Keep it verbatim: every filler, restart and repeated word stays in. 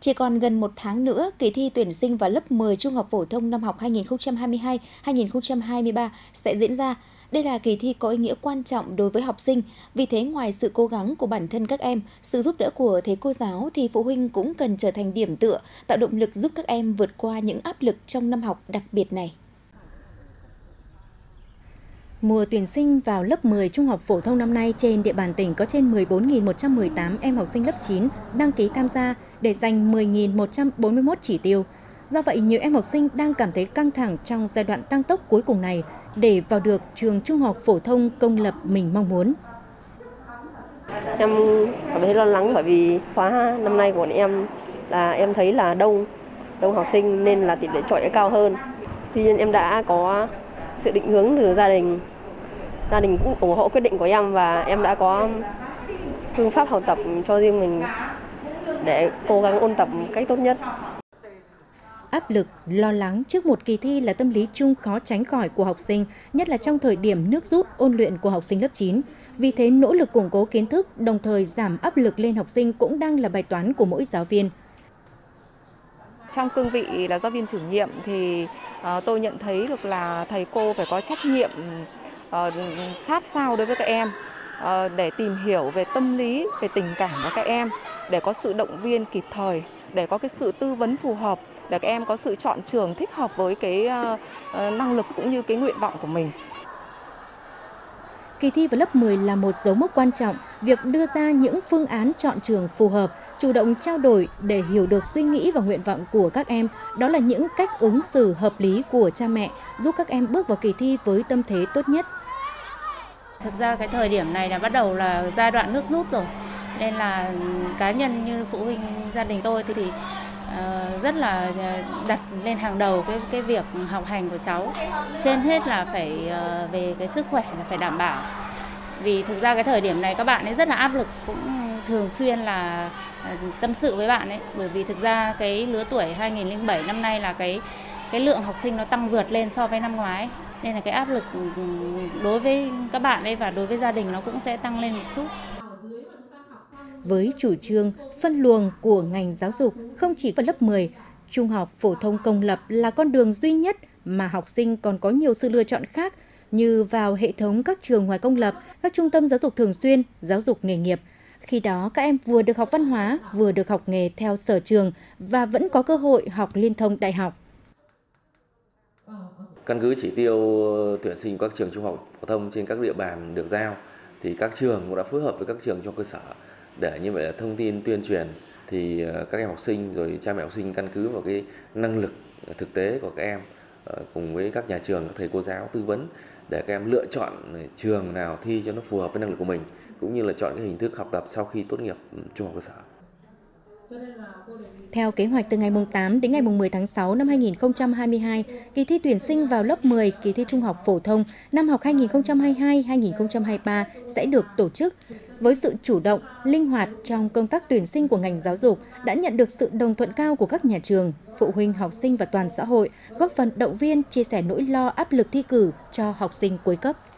Chỉ còn gần một tháng nữa, kỳ thi tuyển sinh vào lớp mười trung học phổ thông năm học hai nghìn không trăm hai mươi hai hai nghìn không trăm hai mươi ba sẽ diễn ra. Đây là kỳ thi có ý nghĩa quan trọng đối với học sinh. Vì thế, ngoài sự cố gắng của bản thân các em, sự giúp đỡ của thầy cô giáo thì phụ huynh cũng cần trở thành điểm tựa, tạo động lực giúp các em vượt qua những áp lực trong năm học đặc biệt này. Mùa tuyển sinh vào lớp mười trung học phổ thông năm nay trên địa bàn tỉnh có trên mười bốn nghìn một trăm mười tám em học sinh lớp chín đăng ký tham gia để giành mười nghìn một trăm bốn mươi mốt chỉ tiêu. Do vậy, nhiều em học sinh đang cảm thấy căng thẳng trong giai đoạn tăng tốc cuối cùng này để vào được trường trung học phổ thông công lập mình mong muốn. Em cảm thấy lo lắng bởi vì khóa năm nay của bọn em là em thấy là đông, đông học sinh nên là tỷ lệ chọi cao hơn. Tuy nhiên em đã có sự định hướng từ gia đình. Gia đình cũng ủng hộ quyết định của em và em đã có phương pháp học tập cho riêng mình để cố gắng ôn tập một cách tốt nhất. Áp lực, lo lắng trước một kỳ thi là tâm lý chung khó tránh khỏi của học sinh, nhất là trong thời điểm nước rút ôn luyện của học sinh lớp chín. Vì thế, nỗ lực củng cố kiến thức, đồng thời giảm áp lực lên học sinh cũng đang là bài toán của mỗi giáo viên. Trong cương vị là giáo viên chủ nhiệm thì uh, tôi nhận thấy được là thầy cô phải có trách nhiệm uh, sát sao đối với các em uh, để tìm hiểu về tâm lý, về tình cảm của các em, để có sự động viên kịp thời, để có cái sự tư vấn phù hợp, để các em có sự chọn trường thích hợp với cái uh, uh, năng lực cũng như cái nguyện vọng của mình. Kỳ thi vào lớp mười là một dấu mốc quan trọng, việc đưa ra những phương án chọn trường phù hợp, chủ động trao đổi để hiểu được suy nghĩ và nguyện vọng của các em. Đó là những cách ứng xử hợp lý của cha mẹ, giúp các em bước vào kỳ thi với tâm thế tốt nhất. Thực ra cái thời điểm này là bắt đầu là giai đoạn nước rút rồi, nên là cá nhân như phụ huynh gia đình tôi thì, thì uh, rất là đặt lên hàng đầu cái cái việc học hành của cháu. Trên hết là phải uh, về cái sức khỏe là phải đảm bảo. Vì thực ra cái thời điểm này các bạn ấy rất là áp lực, cũng thường xuyên là tâm sự với bạn ấy, bởi vì thực ra cái lứa tuổi hai nghìn không trăm lẻ bảy năm nay là cái cái lượng học sinh nó tăng vượt lên so với năm ngoái, nên là cái áp lực đối với các bạn ấy và đối với gia đình nó cũng sẽ tăng lên một chút. Với chủ trương phân luồng của ngành giáo dục không chỉ vào lớp mười, trung học phổ thông công lập là con đường duy nhất mà học sinh còn có nhiều sự lựa chọn khác như vào hệ thống các trường ngoài công lập, các trung tâm giáo dục thường xuyên, giáo dục nghề nghiệp. Khi đó, các em vừa được học văn hóa, vừa được học nghề theo sở trường và vẫn có cơ hội học liên thông đại học. Căn cứ chỉ tiêu tuyển sinh các trường trung học phổ thông trên các địa bàn được giao, thì các trường cũng đã phối hợp với các trường trong cơ sở để như vậy là thông tin tuyên truyền thì các em học sinh rồi cha mẹ học sinh căn cứ vào cái năng lực thực tế của các em cùng với các nhà trường, các thầy cô giáo tư vấn để các em lựa chọn trường nào thi cho nó phù hợp với năng lực của mình, cũng như là chọn cái hình thức học tập sau khi tốt nghiệp trung học cơ sở. Theo kế hoạch từ ngày tám đến ngày mười tháng sáu năm hai nghìn không trăm hai mươi hai, kỳ thi tuyển sinh vào lớp mười, kỳ thi trung học phổ thông năm học hai nghìn không trăm hai mươi hai hai nghìn không trăm hai mươi ba sẽ được tổ chức. Với sự chủ động, linh hoạt trong công tác tuyển sinh của ngành giáo dục đã nhận được sự đồng thuận cao của các nhà trường, phụ huynh, học sinh và toàn xã hội, góp phần động viên, chia sẻ nỗi lo áp lực thi cử cho học sinh cuối cấp.